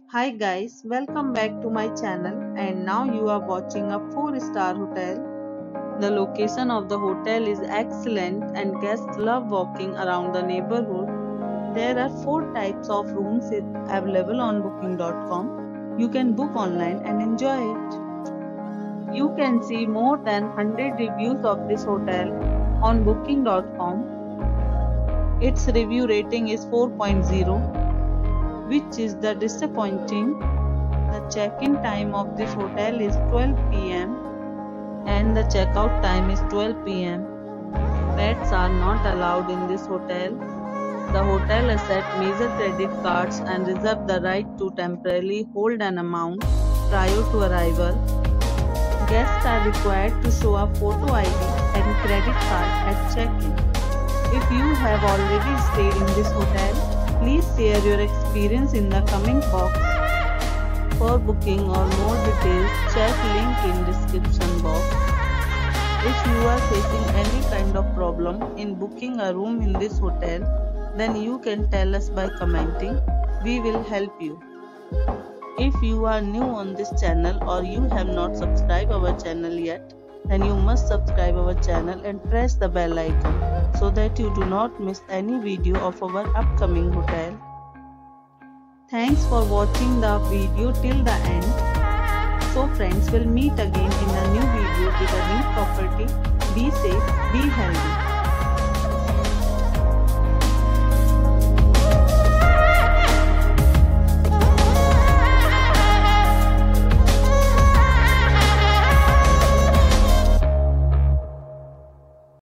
Hi guys, welcome back to my channel and now you are watching a 4-star hotel. The location of the hotel is excellent and guests love walking around the neighborhood. There are 4 types of rooms available on booking.com. You can book online and enjoy it. You can see more than 100 reviews of this hotel on booking.com. Its review rating is 4.0, which is the disappointing. The check-in time of this hotel is 12 p.m. and the checkout time is 12 p.m. Pets are not allowed in this hotel. The hotel accepts major credit cards and reserves the right to temporarily hold an amount prior to arrival. Guests are required to show a photo ID and credit card at check-in. If you have already stayed in this hotel, please share your experience in the comment box. For booking or more details, check link in description box. If you are facing any kind of problem in booking a room in this hotel, then you can tell us by commenting. We will help you. If you are new on this channel or you have not subscribed our channel yet, then you must subscribe our channel and press the bell icon so that you do not miss any video of our upcoming hotel. Thanks for watching the video till the end. So friends, will meet again in a new video with a new property. Be safe, be healthy.